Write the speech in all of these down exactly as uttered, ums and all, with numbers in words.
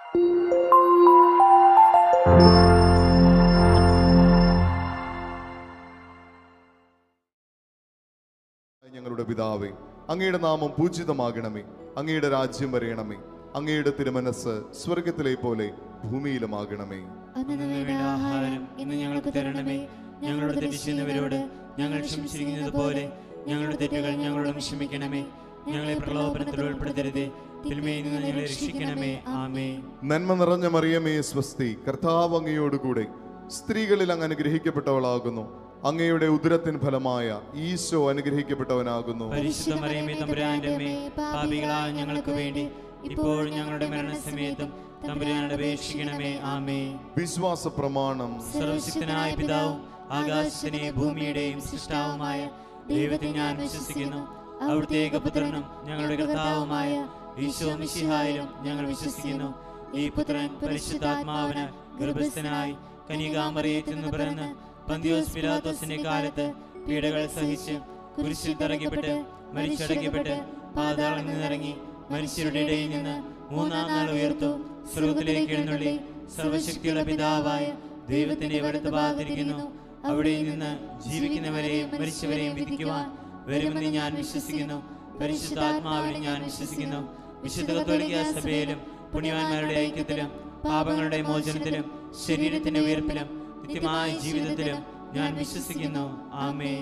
ഞങ്ങളുടെ പിതാവേ, അങ്ങയുടെ നാമം പൂജിതമാകണമേ. അങ്ങയുടെ രാജ്യം വരയണമേ. അങ്ങയുടെ തിരുമനസ് സ്വർഗത്തിലെ പോലെ ഭൂമിയിലുമാകണമേ. ആഹാരം ഇന്ന് ഞങ്ങൾക്ക് തരണമേ. ഞങ്ങളുടെ തെറ്റ് ചെയ്യുന്നവരോട് ഞങ്ങൾ ക്ഷമിച്ചിരിക്കുന്നത് പോലെ ഞങ്ങളുടെ തെറ്റുകൾ ഞങ്ങളോട് ക്ഷമിക്കണമേ. ഞങ്ങളെ പ്രലോഭനത്തിൽ ഉൾപ്പെടുത്തരുതേ, തിന്മയിൽ നിന്ന് ഞങ്ങളെ രക്ഷിക്കണമേ. ആമേൻ. നന്മ നിറഞ്ഞ മറിയമേ സ്വസ്തി, കർത്താവ് അങ്ങയോടുകൂടെ സ്ത്രീകളിൽ അങ്ങ് അനുഗ്രഹിക്കപ്പെട്ടവളാകുന്നു. അങ്ങയുടെ ഉദരത്തിൻ ഫലമായ ഈശോ അനുഗ്രഹിക്കപ്പെട്ടവനാകുന്നു. പരിശുദ്ധ മറിയമേ തമ്പുരാന്റെ അമ്മേ, പാപികളായ ഞങ്ങൾക്ക് വേണ്ടി ഇപ്പോൾ ഞങ്ങളുടെ മരണസമയത്തും തമ്പുരാനോട് അപേക്ഷിക്കണമേ. ആമേൻ. വിശ്വാസ പ്രമാണം. സർവശക്തനായ പിതാവും ആകാശത്തിന്റെയും ഭൂമിയുടെയും സൃഷ്ടാവുമായ ദൈവത്തിൽ ഞാൻ വിശ്വസിക്കുന്നു. അവിടുത്തെ ഏകപുത്രനും ഞങ്ങളുടെ കർത്താവുമായ ഈശോ മിശിഹായിലും ഞങ്ങൾ വിശ്വസിക്കുന്നു. ഈ പുത്രൻ പരിശുദ്ധാത്മാവിന് ഗർഭസ്ഥനായി കന്യകാമറിയത്തിൽ നിന്ന് പിറന്ന് പന്തിയോസ് പിലാത്തോസിന്റെ കാലത്ത് പീഡകൾ സഹിച്ച് കുരിശിൽ തറയ്ക്കപ്പെട്ട് മരിച്ചടക്കപ്പെട്ട് പാതാളത്തിൽ നിന്നിറങ്ങി മനുഷ്യരുടെ ഇടയിൽ നിന്ന് മൂന്നാം നാൾ ഉയർത്തു സ്വർഗ്ഗത്തിലേക്ക് എഴുന്നള്ളി സർവശക്തിയുള്ള പിതാവായ ദൈവത്തിന്റെ വലത്ത് ഭാഗത്തിരിക്കുന്നു. അവിടെ നിന്ന് ജീവിക്കുന്നവരെയും മരിച്ചവരെയും വിധിക്കുവാൻ വരുമെന്ന് ഞാൻ വിശ്വസിക്കുന്നു. പരിശുദ്ധാത്മാവിലും ഞാൻ വിശ്വസിക്കുന്നു. വിശുദ്ധ കത്തോലിക്കാ സഭയിലും പുണ്യവാന്മാരുടെ ഐക്യത്തിലും പാപങ്ങളുടെ മോചനത്തിലും ശരീരത്തിന്റെ ഉയർപ്പിലും നിത്യമായ ജീവിതത്തിലും ഞാൻ വിശ്വസിക്കുന്നു. ആമേൻ.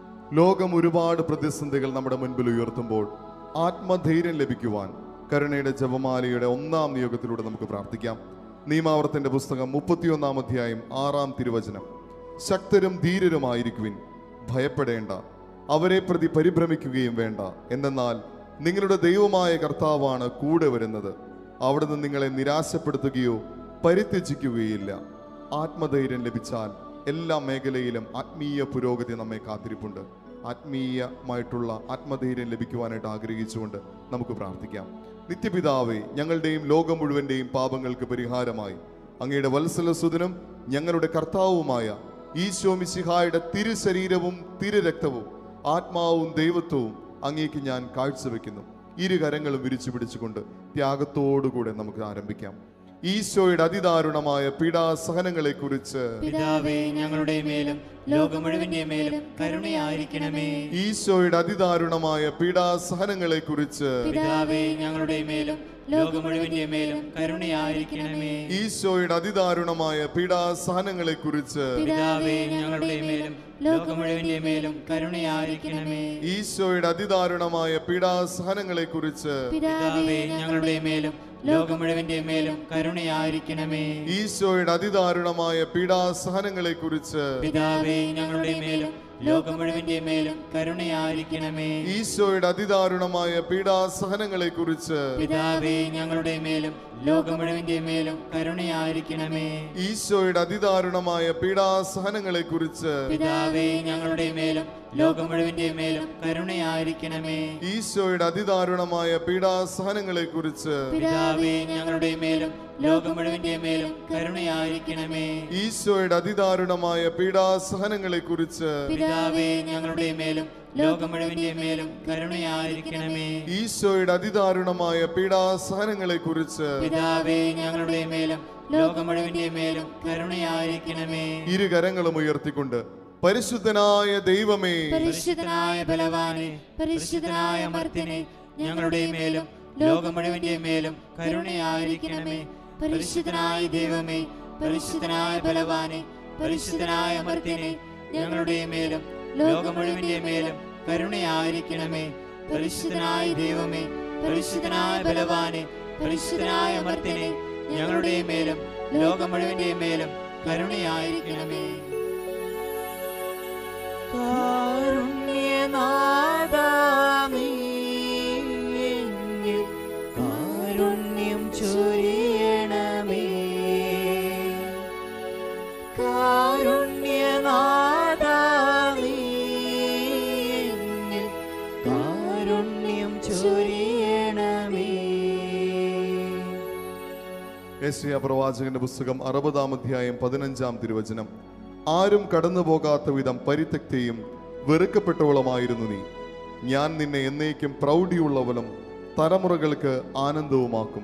ലോകം ഒരുപാട് പ്രതിസന്ധികൾ നമ്മുടെ മുൻപിൽ ഉയർത്തുമ്പോൾ ആത്മധൈര്യം ലഭിക്കുവാൻ കരുണയുടെ ജപമാലയുടെ ഒന്നാം നിയോഗത്തിലൂടെ നമുക്ക് പ്രാർത്ഥിക്കാം. നിയമാവർത്തന്റെ പുസ്തകം മുപ്പത്തിയൊന്നാം അധ്യായം ആറാം തിരുവചനം. ശക്തരും ധീരരുമായിരിക്കുവിൻ, ഭയപ്പെടേണ്ട, അവരെ പ്രതി പരിഭ്രമിക്കുകയും വേണ്ട. എന്തെന്നാൽ നിങ്ങളുടെ ദൈവമായ കർത്താവാണ് കൂടെ വരുന്നത്. അവിടുന്ന് നിങ്ങളെ നിരാശപ്പെടുത്തുകയോ പരിത്യജിക്കുകയില്ല. ആത്മധൈര്യം ലഭിച്ചാൽ എല്ലാ മേഖലയിലും ആത്മീയ പുരോഗതി നമ്മെ കാത്തിരിപ്പുണ്ട്. ആത്മീയമായിട്ടുള്ള ആത്മധൈര്യം ലഭിക്കുവാനായിട്ട് ആഗ്രഹിച്ചുകൊണ്ട് നമുക്ക് പ്രാർത്ഥിക്കാം. നിത്യപിതാവേ, ഞങ്ങളുടെയും ലോകം മുഴുവൻ്റെയും പാപങ്ങൾക്ക് പരിഹാരമായി അങ്ങയുടെ വത്സലസുതനും ഞങ്ങളുടെ കർത്താവുമായ ഈശോ മിശിഹായുടെ തിരുശരീരവും തിരുരക്തവും ആത്മാവും ദൈവത്വവും അങ്ങേക്ക് ഞാൻ കാഴ്ചവെക്കുന്നു. ഇരു കരങ്ങളും വിരിച്ചു പിടിച്ചുകൊണ്ട് ത്യാഗത്തോടുകൂടെ നമുക്ക് ആരംഭിക്കാം. ഈശോയുടെ അതിദാരുണമായ പീഡാസഹനങ്ങളെ കുറിച്ച് പിതാവേ ഞങ്ങളുടെ മേലും ലോകം മുഴുവന്റെ മേലും കരുണയായിരിക്കണമേ. ഈശോയുടെ അതിദാരുണമായ പീഡാസഹനങ്ങളെ കുറിച്ച് പിതാവേ ഞങ്ങളുടെ മേലും ലോകം മുഴുവന്റെ മേലും കരുണയായിരിക്കണമേ. ഈശോയുടെ അതിദാരുണമായ പീഡാസഹനങ്ങളെ കുറിച്ച് പിതാവേ ഞങ്ങളുടെ മേലും ലോകം മുഴുവന്റെ മേലും കരുണയായിരിക്കണമേ. ഈശോയുടെ അതിദാരുണമായ പീഡാസഹനങ്ങളെ കുറിച്ച് പിതാവേ ഞങ്ങളുടെ മേലും ലോകം മുഴുവന്റെ മേലും കരുണയായിരിക്കണമേ. ഈശോയുടെ അതിദാരുണമായ പീഡാസഹനങ്ങളെ കുറിച്ച് പിതാവേ ഞങ്ങളുടെ മേലും ലോകം മുഴുവന്റെ മേലും കരുണയായിരിക്കണമേ. ഈശോയുടെ അതിദാരുണമായ പീഡാസഹനങ്ങളെ കുറിച്ച് പിതാവേ ഞങ്ങളുടെ മേലും ലോകം മുഴുവന്റെ മേലും കരുണയായിരിക്കണമേ. ഈശോയുടെ അതിദാരുണമായ പീഡാസഹനങ്ങളെ കുറിച്ച് പിതാവേ ഞങ്ങളുടെ മേലും ലോകം മുഴുവന്റെ മേലും കരുണയായിരിക്കണമേ. ഈശോയുടെ അതിദാരുണമായ പീഡാസഹനങ്ങളെ കുറിച്ച് പിതാവേ ഞങ്ങളുടെ മേലും ലോകം മുഴുവന്റെ മേലും കരുണയായിരിക്കണമേ. ഈശോയുടെ അതിദാരുണമായ പീഡാസഹനങ്ങളെ കുറിച്ച് പിതാവേ ഞങ്ങളുടെ മേലും ലോകം മുഴുവന്റെ മേലും കരുണയായിരിക്കണമേ. ഈശോയുടെ അതിദാരുണമായ പീഡാസഹനങ്ങളെ കുറിച്ച് പിതാവേ ഞങ്ങളുടെ മേലും ലോകം മുഴുവന്റെ മേലും കരുണയായിരിക്കണമേ. ഇരു കരങ്ങളും ഉയർത്തിക്കൊണ്ട് പരിശുദ്ധനായ ദൈവമേ, പരിശുദ്ധനായ ബലവാനെ, പരിശുദ്ധനായ അമർത്യനെ, ഞങ്ങളുടെ മേലും ലോകം മുഴുവന്റെ മേലും കരുണയായിരിക്കണമേ. പരിശുദ്ധനായ ദൈവമേ, പരിശുദ്ധനായ ബലവാനെ, പരിശുദ്ധനായ അമർത്യനെ, ഞങ്ങളുടെ മേലും ലോകം മുഴുവന്റെ മേലും കരുണയായിരിക്കണമേ. പരിശുദ്ധനായ ദൈവമേ, പരിശുദ്ധനായ ബലവാനെ, പരിശുദ്ധനായ അമർത്യനെ, ഞങ്ങളുടെ മേലും ലോകം മുഴുവന്റെ മേലും കരുണയായിരിക്കണമേ. കാരുണ്യനാഥാ നീ എന്നിൽ കാരുണ്യം ചൊരിയണമേ. കാരുണ്യനാഥാ നീ എന്നിൽ കാരുണ്യം ചൊരിയണമേ. യെശയ്യാ പ്രവാചകന്റെ പുസ്തകം അറുപതാം അധ്യായം പതിനഞ്ചാം തിരുവചനം. ആരും കടന്നു പോകാത്ത വിധം പരിത്യക്തയും വെറുക്കപ്പെട്ടവളുമായിരുന്നു നീ. ഞാൻ നിന്നെ എന്നേക്കും പ്രൗഢിയുള്ളവളും തലമുറകൾക്ക് ആനന്ദവുമാക്കും.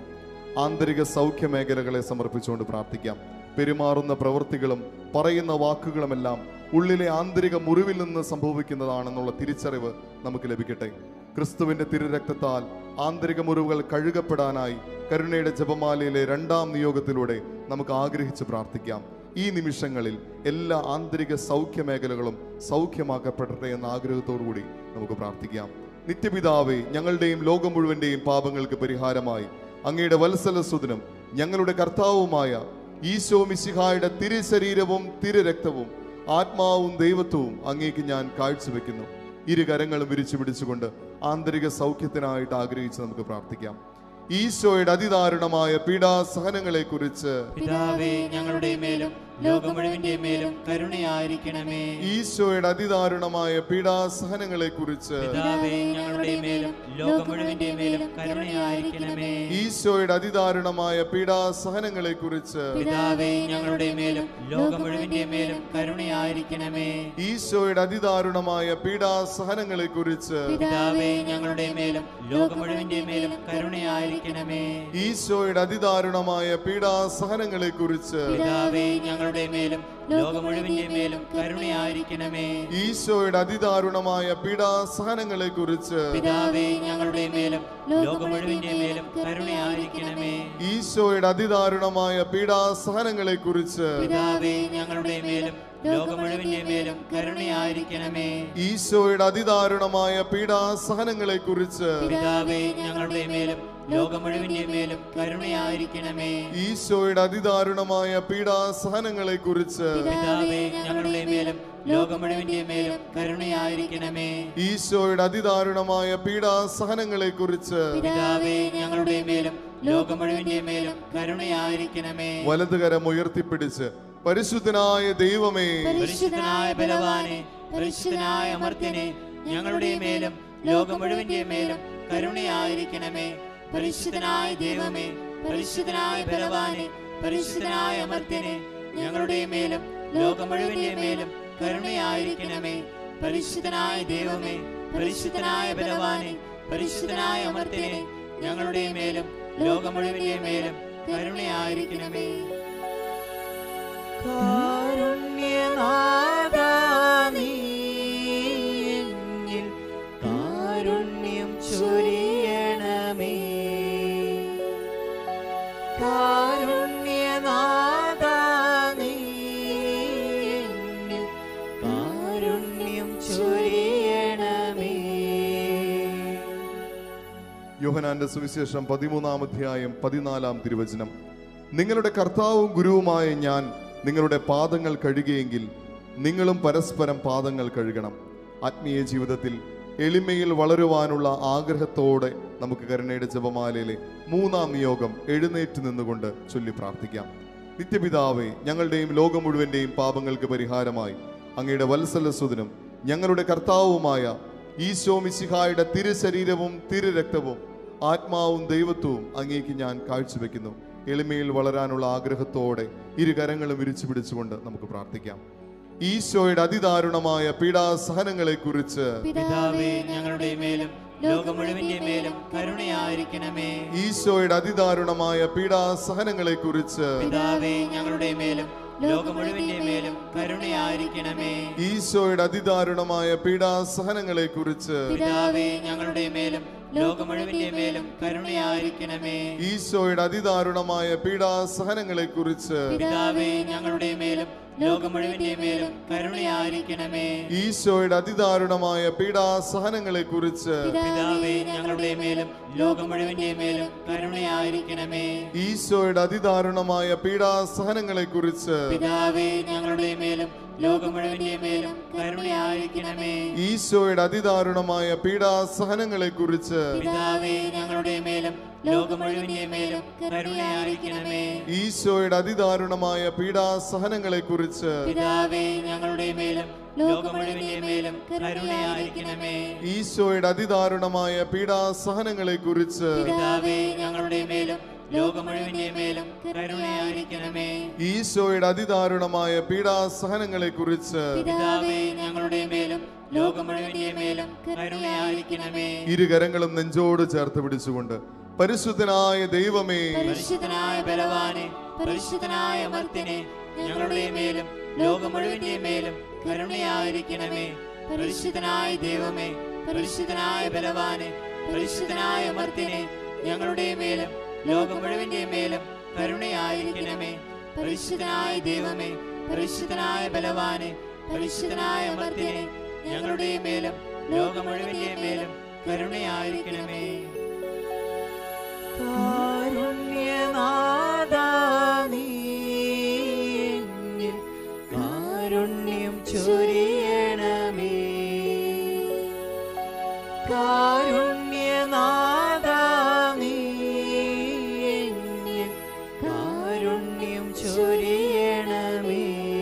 ആന്തരിക സൗഖ്യ മേഖലകളെ സമർപ്പിച്ചുകൊണ്ട് പ്രാർത്ഥിക്കാം. പെരുമാറുന്ന പ്രവൃത്തികളും പറയുന്ന വാക്കുകളുമെല്ലാം ഉള്ളിലെ ആന്തരിക മുറിവിൽ നിന്ന് സംഭവിക്കുന്നതാണെന്നുള്ള തിരിച്ചറിവ് നമുക്ക് ലഭിക്കട്ടെ. ക്രിസ്തുവിന്റെ തിരുരക്തത്താൽ ആന്തരിക മുറിവുകൾ കഴുകപ്പെടാനായി കരുണയുടെ ജപമാലയിലെ രണ്ടാം നിയോഗത്തിലൂടെ നമുക്ക് ആഗ്രഹിച്ച് പ്രാർത്ഥിക്കാം. ഈ നിമിഷങ്ങളിൽ എല്ലാ ആന്തരിക സൗഖ്യ മേഖലകളും സൗഖ്യമാക്കപ്പെടട്ടെ എന്ന ആഗ്രഹത്തോടുകൂടി നമുക്ക് പ്രാർത്ഥിക്കാം. നിത്യപിതാവേ, ഞങ്ങളുടെയും ലോകം മുഴുവന്റെയും പാപങ്ങൾക്ക് പരിഹാരമായി അങ്ങയുടെ വത്സലസുതനും ഞങ്ങളുടെ കർത്താവുമായ ഈശോ മിശിഹായുടെ തിരുശരീരവും തിരുരക്തവും ആത്മാവും ദൈവത്വവും അങ്ങേക്ക് ഞാൻ കാഴ്ചവെക്കുന്നു. ഇരു കരങ്ങളും വിരിച്ചു പിടിച്ചുകൊണ്ട് ആന്തരിക സൗഖ്യത്തിനായിട്ട് ആഗ്രഹിച്ച് നമുക്ക് പ്രാർത്ഥിക്കാം. ഈശോയുടെ അതിദാരുണമായ പീഡാസഹനങ്ങളെ കുറിച്ച് പിതാവേ ഞങ്ങളുടെ മേലും ലോകം മുഴുവന്റെ മേലും കരുണയായിരിക്കണമേ. ഈശോയുടെ അതിദാരുണമായ പീഡാസഹനങ്ങളെ കുറിച്ച് പിതാവേ ഞങ്ങളുടെ മേലും ലോകം മുഴുവന്റെ മേലും കരുണയായിരിക്കണമേ. ഈശോയുടെ അതിദാരുണമായ പീഡാസഹനങ്ങളെ കുറിച്ച് പിതാവേ ഞങ്ങളുടെ മേലും ലോകം മുഴുവന്റെ മേലും കരുണയായിരിക്കണമേ. ഈശോയുടെ അതിദാരുണമായ പീഡാസഹനങ്ങളെ കുറിച്ച് പിതാവേ ഞങ്ങളുടെ മേലും ലോകം മുഴുവന്റെ മേലും കരുണയായിരിക്കണമേ. ഈശോയുടെ അതിദാരുണമായ പീഡാസഹനങ്ങളെ കുറിച്ച് പിതാവേ ഞങ്ങളുടെ മേലും ലോകം മുഴുവന്റെ മേലും കരുണയായിരിക്കണമേ. ഈശോയുടെ അതിദാരുണമായ പീഡാസഹനങ്ങളെ കുറിച്ച് പിതാവേ ഞങ്ങളുടെ മേലും ലോകം മുഴുവന്റെ മേലും കരുണയായിരിക്കണമേ. ഈശോയുടെ അതിദാരുണമായ പീഡാസഹനങ്ങളെ കുറിച്ച് പിതാവേ ഞങ്ങളുടെ മേലും ലോകം മുഴുവന്റെ മേലും കരുണയായിരിക്കണമേ. ഈശോയുടെ അതിദാരുണമായ പീഡാസഹനങ്ങളെ കുറിച്ച് പിതാവേ ഞങ്ങളുടെ മേലും ലോകം മുഴുവന്റെ മേലും കരുണയായിരിക്കണമേ. ഈശോയുടെ അതിദാരുണമായ പീഡാസഹനങ്ങളെ കുറിച്ച് പിതാവേ ഞങ്ങളുടെ മേലും ലോകം മുഴുവന്റെ മേലും കരുണയായിരിക്കണമേ. ഈശോയുടെ അതിദാരുണമായ പീഡാസഹനങ്ങളെ കുറിച്ച് പിതാവേ ഞങ്ങളുടെ മേലും ലോകം മുഴുവന്റെ മേലും കരുണയായിരിക്കണമേ. വലതുകരം ഉയർത്തിപ്പിടിച്ച് പരിശുദ്ധനായ ദൈവമേ, പരിശുദ്ധനായ ബലവാനെ, പരിശുദ്ധനായ അമർത്യനെ, ഞങ്ങളുടെ മേലും ലോകം മുഴുവന്റെ മേലും കരുണയായിരിക്കണമേ. പരിശുദ്ധനായ ദൈവമേ, പരിശുദ്ധനായ ബലവാനെ, പരിശുദ്ധനായ അമർത്യനെ, ഞങ്ങളുടെ മേലും ലോകം മുഴുവന്റെ മേലും കരുണയായിരിക്കണമേ. പരിശുദ്ധനായ ദൈവമേ, പരിശുദ്ധനായ ബലവാനെ, പരിശുദ്ധനായ അമർത്യനെ, ഞങ്ങളുടെ മേലും ലോകം മുഴുവന്റെ മേലും കരുണയായിരിക്കണമേ. കാരുണ്യനാഥാ നീ എന്നിൽ കാരുണ്യം ചൊരിയണമേ. കാരുണ്യനാഥാ നീ എന്നിൽ കാരുണ്യം ചൊരിയണമേ. യോഹന്നാന്റെ സുവിശേഷം പതിമൂന്നാം അധ്യായം പതിനാലാം തിരുവചനം. നിങ്ങളുടെ കർത്താവും ഗുരുവുമായ ഞാൻ നിങ്ങളുടെ പാദങ്ങൾ കഴുകിയെങ്കിൽ നിങ്ങളും പരസ്പരം പാദങ്ങൾ കഴുകണം. ആത്മീയ ജീവിതത്തിൽ എളിമയിൽ വളരുവാനുള്ള ആഗ്രഹത്തോടെ നമുക്ക് കരുണയുടെ ജപമാലയിലെ മൂന്നാം നിയോഗം എഴുന്നേറ്റ് നിന്നുകൊണ്ട് ചൊല്ലി പ്രാർത്ഥിക്കാം. നിത്യപിതാവേ, ഞങ്ങളുടെയും ലോകം മുഴുവന്റെയും പാപങ്ങൾക്ക് പരിഹാരമായി അങ്ങയുടെ വത്സലസുതനും ഞങ്ങളുടെ കർത്താവുമായ ഈശോ മിശിഹായുടെ തിരുശരീരവും തിരുരക്തവും ആത്മാവും ദൈവത്വവും അങ്ങേക്ക് ഞാൻ കാഴ്ചവെക്കുന്നു. എളിമയിൽ വളരാനുള്ള ആഗ്രഹത്തോടെ ഇരു കരങ്ങളും വിരിച്ചു പിടിച്ചുകൊണ്ട് നമുക്ക് പ്രാർത്ഥിക്കാം. ഈശോയുടെ അതിദാരുണമായ പീഡാസഹനങ്ങളെ കുറിച്ച് പിതാവേ ഞങ്ങളുടെ മേലും ലോകം മുഴുവന്റെ മേലും കരുണയായിരിക്കണമേ. ഈശോയുടെ അതിദാരുണമായ പീഡാസഹനങ്ങളെ കുറിച്ച് പിതാവേ ഞങ്ങളുടെ മേലും ലോകം മുഴുവന്റെ മേലും കരുണയായിരിക്കണമേ. ഈശോയുടെ അതിദാരുണമായ പീഡാസഹനങ്ങളെ കുറിച്ച് പിതാവേ ഞങ്ങളുടെ മേലും ലോകം മുഴുവന്റെ മേലും കരുണയായിരിക്കണമേ. ഈശോയുടെ അതിദാരുണമായ പീഡാസഹനങ്ങളെ കുറിച്ച് പിതാവേ ഞങ്ങളുടെ മേലും ലോകം മുഴുവന്റെ മേലും കരുണയായിരിക്കണമേ. ഈശോയുടെ അതിദാരുണമായ പീഡാസഹനങ്ങളെ കുറിച്ച് പിതാവേ ഞങ്ങളുടെ മേലും ലോകം മുഴുവന്റെ മേലും കരുണയായിരിക്കണമേ. ഈശോയുടെ അതിദാരുണമായ പീഡാസഹനങ്ങളെ കുറിച്ച് പിതാവേ ഞങ്ങളുടെ മേലും ലോകം മുഴുവന്റെ മേലും കരുണയായിരിക്കണമേ. ഈശോയുടെ അതിദാരുണമായ പീഡാസഹനങ്ങളെ കുറിച്ച് പിതാവേ ഞങ്ങളുടെ മേലും ലോകം മുഴുവന്റെ മേലും കരുണയായിരിക്കണമേ. ഈശോയുടെ അതിദാരുണമായ പീഡാസഹനങ്ങളെ കുറിച്ച് പിതാവേ ഞങ്ങളുടെ മേലും ലോകം മുഴുവന്റെ മേലും കരുണയായിരിക്കണമേ. ഈശോയുടെ അതിദാരുണമായ പീഡാസഹനങ്ങളെ കുറിച്ച് പിതാവേ ഞങ്ങളുടെ മേലും ലോകം മുഴുവന്റെ മേലും കരുണയായിരിക്കണമേ. ഈശോയുടെ അതിദാരുണമായ പീഡാസഹനങ്ങളെ കുറിച്ച് പിതാവേ ഞങ്ങളുടെ മേലും ലോകം മുഴുവന്റെ മേലും കരുണയായിരിക്കണമേ. ഇരുകരങ്ങളും നെഞ്ചോട് ചേർത്ത് പിടിച്ചുകൊണ്ട് പരിശുദ്ധനായ ദൈവമേ, പരിശുദ്ധനായ ബലവാനെ, പരിശുദ്ധനായ അമർത്യനെ, ഞങ്ങളുടെ മേലും ലോകം മുഴുവന്റെ മേലും കരുണയായിരിക്കണമേ. പരിശുദ്ധനായ ദൈവമേ, പരിശുദ്ധനായ ബലവാനെ, പരിശുദ്ധനായ അമർത്യനെ, ഞങ്ങളുടെ മേലും ലോകം മുഴുവന്റെ മേലും കരുണയായിരിക്കണമേ. പരിശുദ്ധനായ ദൈവമേ, പരിശുദ്ധനായ ബലവാനെ, പരിശുദ്ധനായ അമർത്യനെ, ഞങ്ങളുടെ മേലും ലോകം മുഴുവന്റെ മേലും കരുണയായിരിക്കണമേ. കാരുണ്യനാഥാ നീ എന്നിൽ കാരുണ്യം ചൊരിയണമേ. കാരുണ്യനാഥാ നീ എന്നിൽ കാരുണ്യം ചൊരിയണമേ.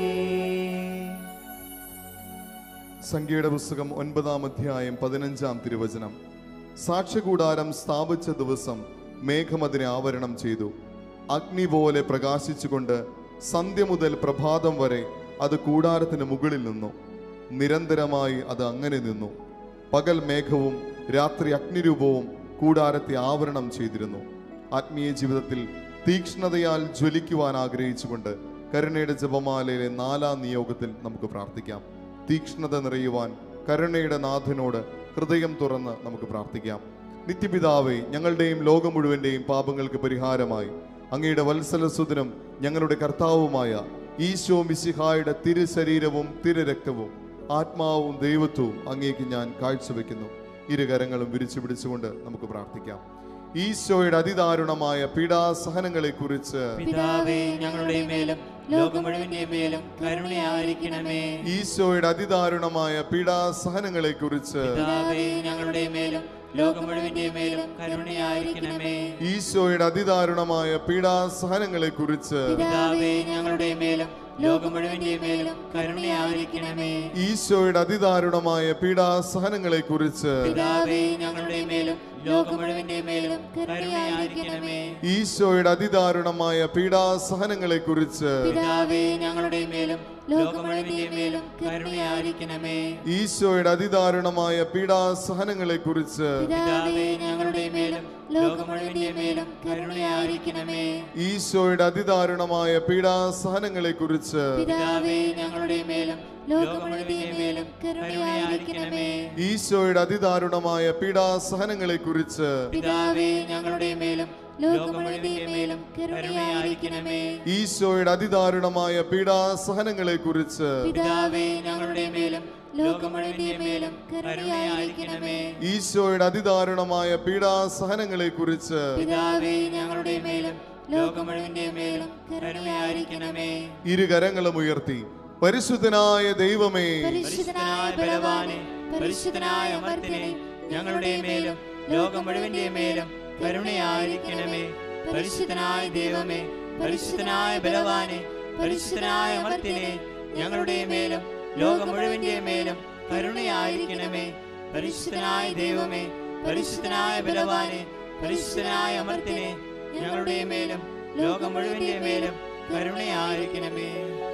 സംഖ്യയുടെ പുസ്തകം ഒൻപതാം അധ്യായം പതിനഞ്ചാം തിരുവചനം. സാക്ഷ്യകൂടാരം സ്ഥാപിച്ച ദിവസം മേഘം അതിനെ ആവരണം ചെയ്തു. അഗ്നി പോലെ പ്രകാശിച്ചുകൊണ്ട് സന്ധ്യ മുതൽ പ്രഭാതം വരെ അത് കൂടാരത്തിന് മുകളിൽ നിന്നു. നിരന്തരമായി അത് അങ്ങനെ നിന്നു. പകൽ മേഘവും രാത്രി അഗ്നിരൂപവും കൂടാരത്തെ ആവരണം ചെയ്തിരുന്നു. ആത്മീയ ജീവിതത്തിൽ തീക്ഷ്ണതയാൽ ജ്വലിക്കുവാൻ ആഗ്രഹിച്ചുകൊണ്ട് കരുണയുടെ ജപമാലയിലെ നാലാം നിയോഗത്തിൽ നമുക്ക് പ്രാർത്ഥിക്കാം. തീക്ഷ്ണത നിറയുവാൻ കരുണയുടെ നാഥനോട് ഹൃദയം തുറന്ന് നമുക്ക് പ്രാർത്ഥിക്കാം. നിത്യപിതാവേ, ഞങ്ങളുടെയും ലോകം മുഴുവന്റെയും പാപങ്ങൾക്ക് പരിഹാരമായി അങ്ങയുടെ വത്സലസുതനും ഞങ്ങളുടെ കർത്താവുമായ ഈശോ മിശിഹായുടെ തിരുശരീരവും തിരുരക്തവും ആത്മാവും ദൈവത്വവും അങ്ങേക്ക് ഞാൻ കാഴ്ചവെക്കുന്നു. ഇരുകരങ്ങളും വിരിച്ചു പിടിച്ചുകൊണ്ട് നമുക്ക് പ്രാർത്ഥിക്കാം. ഈശോയുടെ അതിദാരുണമായ പീഡാസഹനങ്ങളെ കുറിച്ച് പിതാവേ, ഞങ്ങളുടെ മേലും ലോകം മുഴുവന്റെ മേലും കരുണയായിരിക്കണമേ. ഈശോയുടെ അതിദാരുണമായ പീഡാസഹനങ്ങളെ കുറിച്ച് പിതാവേ, ഞങ്ങളുടെ മേലും ലോകം മുഴുവന്റെ മേലും കരുണയായിരിക്കണമേ. ഈശോയുടെ അതിദാരുണമായ പീഡാസഹനങ്ങളെ കുറിച്ച് പിതാവേ, ഞങ്ങളുടെ മേലും ലോകം മുഴുവന്റെ മേലും കരുണയായിരിക്കണമേ. ഈശോയുടെ അതിദാരുണമായ പീഡാസഹനങ്ങളെ കുറിച്ച് പിതാവേ, ഞങ്ങളുടെ മേലും ലോകം മുഴുവന്റെ മേലും കരുണയായിരിക്കണമേ. ഈശോയുടെ അതിദാരുണമായ പീഡാസഹനങ്ങളെ കുറിച്ച് പിതാവേ, ഞങ്ങളുടെ മേലും ലോകം മുഴുവന്റെ മേലും കരുണയായിരിക്കണമേ. ഈശോയുടെ അതിദാരുണമായ പീഡാസഹനങ്ങളെ കുറിച്ച് പിതാവേ, ഞങ്ങളുടെ മേലും ലോകം മുഴുവന്റെ മേലും കരുണയായിരിക്കണമേ. ഈശോയുടെ അതിദാരുണമായ പീഡാസഹനങ്ങളെ കുറിച്ച് പിതാവേ, ഞങ്ങളുടെ മേലും ലോകം മുഴുവന്റെ മേലും കരുണയായിരിക്കണമേ. ഈശോയുടെ അതിദാരുണമായ പീഡാസഹനങ്ങളെ കുറിച്ച് പിതാവേ, ഞങ്ങളുടെ മേലും ലോകം മുഴുവന്റെ മേലും കരുണയായിരിക്കണമേ. ഈശോയുടെ അതിദാരുണമായ പീഡാസഹനങ്ങളെ കുറിച്ച് പിതാവേ, ഞങ്ങളുടെ മേലും ലോകം മുഴുവന്റെ മേലും കരുണയായിരിക്കണമേ. ഈശോയുടെ അതിദാരുണമായ പീഡാസഹനങ്ങളെ കുറിച്ച് പിതാവേ, ഞങ്ങളുടെ മേലും ലോകം മുഴുവന്റെ മേലും കരുണയായിരിക്കണമേ. ഇരുകരങ്ങളും ഉയർത്തി പരിശുദ്ധനായ ദൈവമേ, പരിശുദ്ധനായ ബലവാനെ, പരിശുദ്ധനായ അമർത്യനെ, ഞങ്ങളുടെ മേലും ലോകം മുഴുവന്റെ മേലും കരുണയായിരിക്കണമേ. പരിശുദ്ധനായ ദൈവമേ, പരിശുദ്ധനായ ബലവാനെ, പരിശുദ്ധനായ അമർത്യനെ, ഞങ്ങളുടെ മേലും ലോകം മുഴുവന്റെ മേലും കരുണയായിരിക്കണമേ. പരിശുദ്ധനായ ദൈവമേ, പരിശുദ്ധനായ ബലവാനെ, പരിശുദ്ധനായ അമർത്യനെ, ഞങ്ങളുടെ മേലും ലോകം മുഴുവന്റെ മേലും കരുണയായിരിക്കണമേ.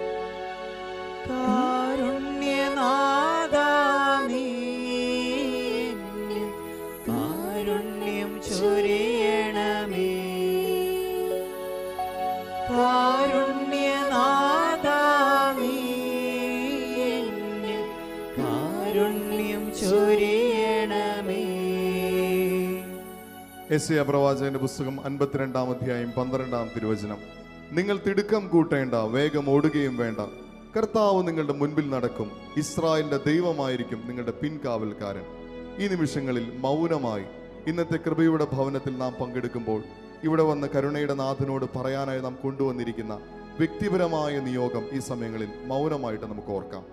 കാരുണ്യനാഥാ നീ എന്നിൽ കാരുണ്യം ചൊരിയണമേ. കാരുണ്യനാഥാ നീ എന്നിൽ കാരുണ്യം ചൊരിയണമേ. യെശയ്യാ പ്രവാചകന്റെ പുസ്തകം അൻപത്തിരണ്ടാം അധ്യായം പന്ത്രണ്ടാം തിരുവചനം. നിങ്ങൾ തിടുക്കം കൂട്ടേണ്ട, വേഗം ഓടുകയും വേണ്ട. കർത്താവ് നിങ്ങളുടെ മുൻപിൽ നടക്കും. ഇസ്രായേലിന്റെ ദൈവമായിരിക്കും നിങ്ങളുടെ പിൻകാവൽക്കാരൻ. ഈ നിമിഷങ്ങളിൽ മൗനമായി ഇന്നത്തെ കൃപയുടെ ഭവനത്തിൽ നാം പങ്കെടുക്കുമ്പോൾ ഇവിടെ വന്ന് കരുണയുടെ നാഥനോട് പറയാനായി നാം കൊണ്ടുവന്നിരിക്കുന്ന വ്യക്തിപരമായ നിയോഗം ഈ സമയങ്ങളിൽ മൗനമായിട്ട് നമുക്ക് ഓർക്കാം.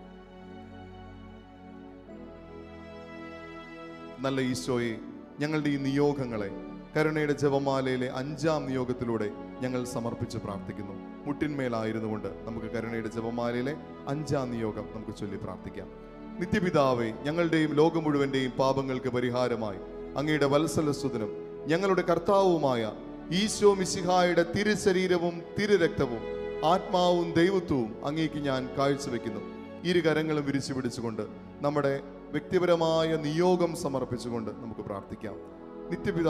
നല്ല ഈശോയെ, ഞങ്ങളുടെ ഈ നിയോഗങ്ങളെ കരുണയുടെ ജപമാലയിലെ അഞ്ചാം നിയോഗത്തിലൂടെ ഞങ്ങൾ സമർപ്പിച്ച് പ്രാർത്ഥിക്കുന്നു. മുട്ടിന്മേലായിരുന്നു കൊണ്ട് നമുക്ക് കരുണയുടെ ജപമാലയിലെ അഞ്ചാം നിയോഗം നമുക്ക് ചൊല്ലി പ്രാർത്ഥിക്കാം. നിത്യപിതാവേ, ഞങ്ങളുടെയും ലോകം മുഴുവന്റെയും പാപങ്ങൾക്ക് പരിഹാരമായി അങ്ങയുടെ വത്സലസുതനും ഞങ്ങളുടെ കർത്താവുമായ ഈശോ മിശിഹായുടെ തിരുശരീരവും തിരുരക്തവും ആത്മാവും ദൈവത്വവും അങ്ങേക്ക് ഞാൻ കാഴ്ചവെക്കുന്നു. ഇരു കരങ്ങളും വിരിച്ചു പിടിച്ചുകൊണ്ട് നമ്മുടെ വ്യക്തിപരമായ നിയോഗം സമർപ്പിച്ചുകൊണ്ട് നമുക്ക് പ്രാർത്ഥിക്കാം. നിത്യപിതാ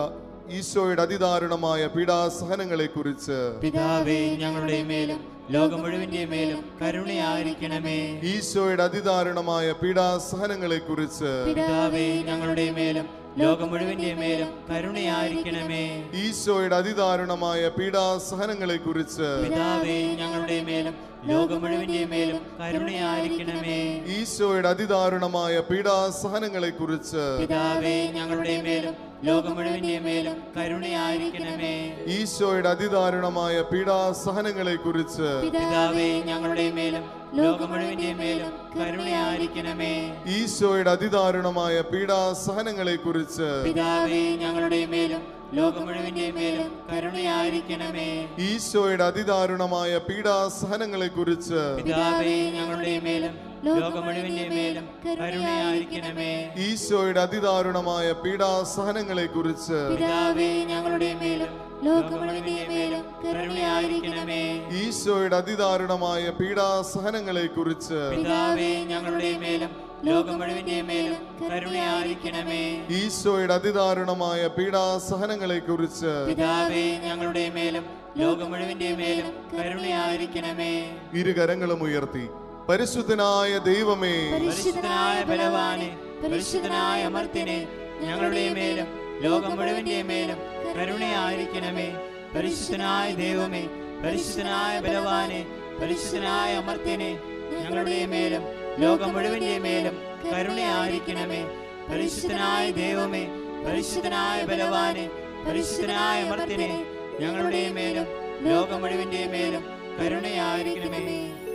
ഈശോയുടെ അതിദാരുണമായ പീഡാസഹനങ്ങളെക്കുറിച്ച് പിതാവേ ഞങ്ങളുടെ മേലും ലോകം മുഴുവന്റെ മേലും കരുണയായിരിക്കണമേ. ഈശോയുടെ അതിദാരുണമായ പീഡാസഹനങ്ങളെക്കുറിച്ച് പിതാവേ ഞങ്ങളുടെ മേലും ലോകം മുഴുവന്റെ മേലും കരുണയായിരിക്കണമേ. ഈശോയുടെ അതിദാരുണമായ പീഡാസഹനങ്ങളെക്കുറിച്ച് പിതാവേ ഞങ്ങളുടെ മേലും ലോകം മുഴുവന്റെ മേലും കരുണയായിരിക്കണമേ. ഈശോയുടെ അതിദാരുണമായ പീഡാസഹനങ്ങളെക്കുറിച്ച് പിതാവേ ഞങ്ങളുടെ മേലും ലോകം മുഴുവന്റെ മേലും കരുണയായിരിക്കണമേ. ഈശോയുടെ അതിദാരുണമായ പീഡാസഹനങ്ങളെക്കുറിച്ച് പിതാവേ ഞങ്ങളുടെ മേലും ലോകം മുഴുവന്റെ മേലും കരുണയായിരിക്കണമേ. ഈശോയുടെ അതിദാരുണമായ പീഡാസഹനങ്ങളെക്കുറിച്ച് പിതാവേ ഞങ്ങളുടെ മേലും ലോകം മുഴുവന്റെ മേലും കരുണയായിരിക്കണമേ. ഈശോയുടെ അതിദാരുണമായ പീഡാസഹനങ്ങളെക്കുറിച്ച് പിതാവേ ഞങ്ങളുടെ മേലും ലോകം മുഴുവന്റെ മേലും കരുണയായിരിക്കണമേ. ഈശോയുടെ അതിദാരുണമായ പീഡാസഹനങ്ങളെക്കുറിച്ച് പിതാവേ ഞങ്ങളുടെ മേലും ലോകം മുഴുവന്റെ മേലും കരുണയായിരിക്കണമേ. ഈശോയുടെ അതിദാരുണമായ പീഡാസഹനങ്ങളെക്കുറിച്ച് പിതാവേ ഞങ്ങളുടെ മേലും ലോകം മുഴുവന്റെ മേലും കരുണയായിരിക്കണമേ. ഈശോയുടെ അതിദാരുണമായ പീഡാസഹനങ്ങളെക്കുറിച്ച് പിതാവേ ഞങ്ങളുടെ മേലും ലോകം മുഴുവന്റെ മേലും കരുണയായിരിക്കണമേ. ഇരുകരങ്ങളും ഉയർത്തി പരിശുദ്ധനായ ദൈവമേ, പരിശുദ്ധനായ ബലവാനെ, പരിശുദ്ധനായ അമർത്യനെ, ഞങ്ങളുടെ മേലും ലോകം മുഴുവന്റെ മേലും കരുണയായിരിക്കണമേ. പരിശുദ്ധനായ ദൈവമേ, പരിശുദ്ധനായ ബലവാനെ, പരിശുദ്ധനായ അമർത്യനെ, ഞങ്ങളുടെ മേലും ലോകം മുഴുവന്റെ മേലും കരുണയായിരിക്കണമേ. പരിശുദ്ധനായ ദൈവമേ, പരിശുദ്ധനായ ബലവാനെ, പരിശുദ്ധനായ അമർത്യനെ, ഞങ്ങളുടെ മേലും ലോകം മുഴുവന്റെ മേലും കരുണയായിരിക്കണമേ.